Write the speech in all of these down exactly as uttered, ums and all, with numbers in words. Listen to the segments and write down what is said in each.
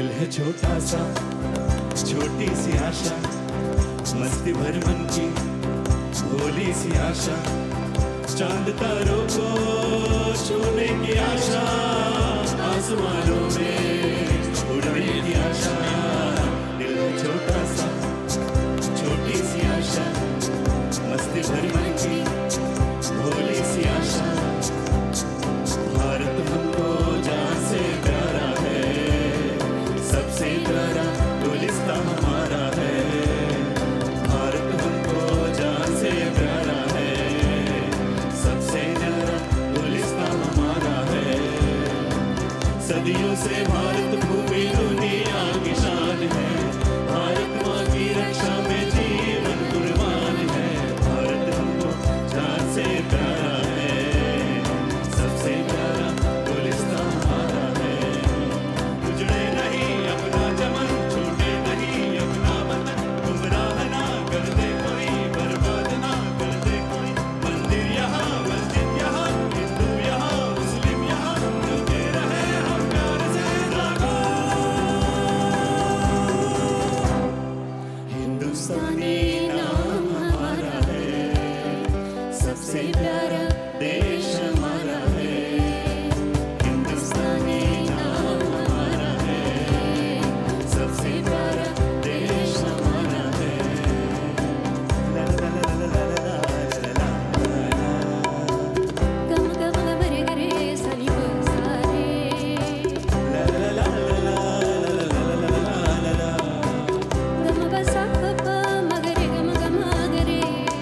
दिल है छोटा सा, छोटी सी आशा, मस्ती भर मन की भोली सी आशा, चांद तारों को छूने की आशा, आसमानों में उड़ने की आशा। दिल है छोटा सा, छोटी सी आशा, मस्ती भर मन की भोली सी आशा। भारत हमको जहाँ से प्यारा है, सबसे प्यारा गुलिस्तान हमारा है। भारत हमको जहाँ से प्यारा है, सबसे प्यारा गुलिस्तान हमारा है। सदियों से भारत भूमि दुनिया की शान है, भारत माँ की रक्षा में जीवन कुर्बान है। भारत हमको जहाँ से प्यारा है, सबसे प्यारा गुलिस्तान हमारा है। उजड़े नहीं अपना चमन, छूटे नहीं अपना वतन, गुमराह ना कर दे कोई, बर्बाद ना कर दे कोई। मंदिर यहाँ मस्जिद यहाँ, हिंदू यहाँ मुस्लिम यहाँ, मिलते रहे हम प्यार से लागो। हिंदुस्तानी नाम हमारा है, सबसे प्यारा देश हमारा है। हिंदुस्तानी नाम हमारा है, सबसे प्यारा देश हमारा है। ला ला ला ला ला ला ला ला ला। गम गम गमरे गरे सलीब सारे, ला ला ला ला ला ला ला ला ला। गम बसा पपा मगरे गम गम गरे।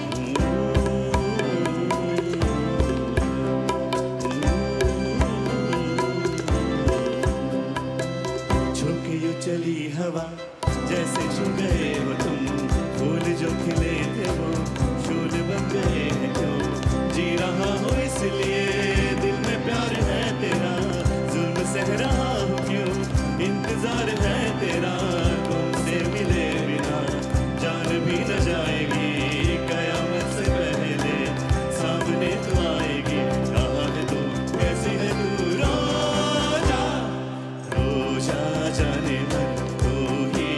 झोंके यूं चली हवा, जैसे छू गए हो तुम, फूल जो खिले थे वो फूल बन गए हैं क्यों। जी रहा हूँ इसलिए दिल में प्यार है तेरा, जुल्म सह रहा हूँ क्यों, इंतजार है तेरा। तुमसे मिले बिना जान भी न जाएगी, कयामत से पहले सामने तो आएगी। कहाँ है तू, कैसी है तू, रोजा रोजा जाने मन तू ही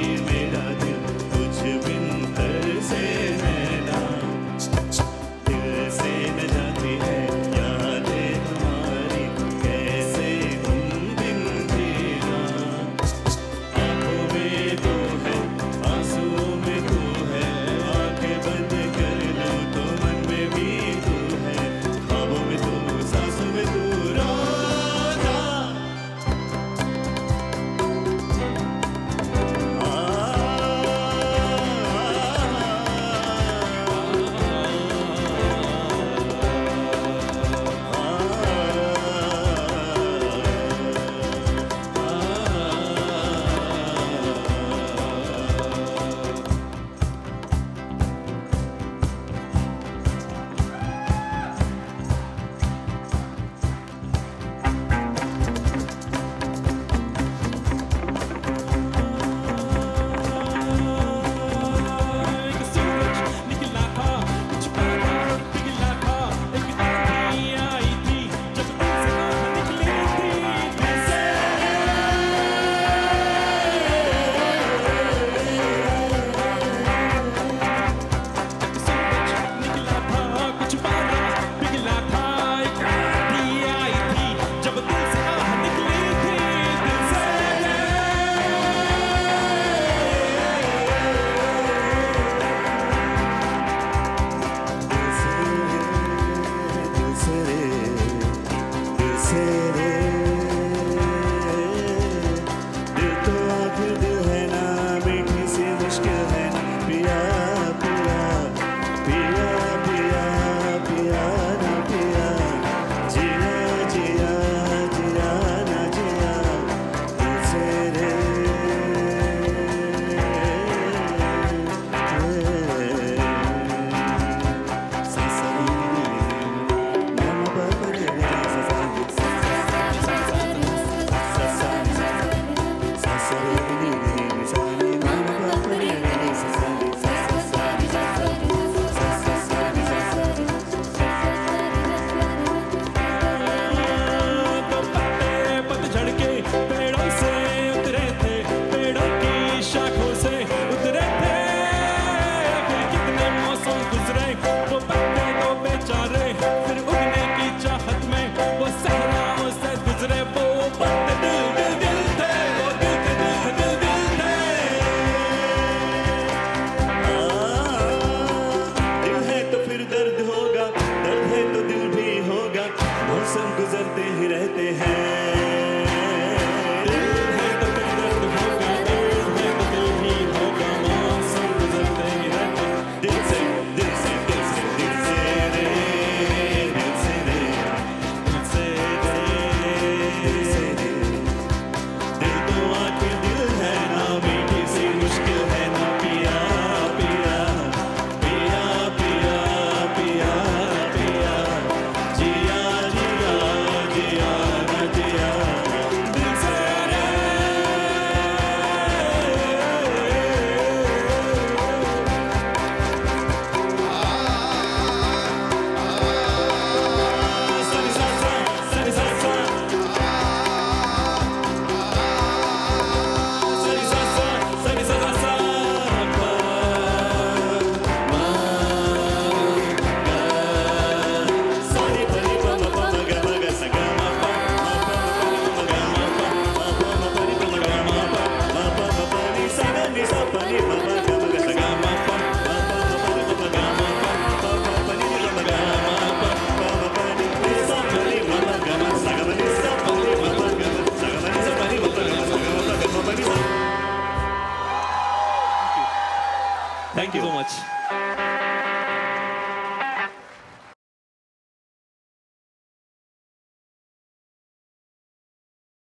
गुजरते ही रहते हैं Thank you so much.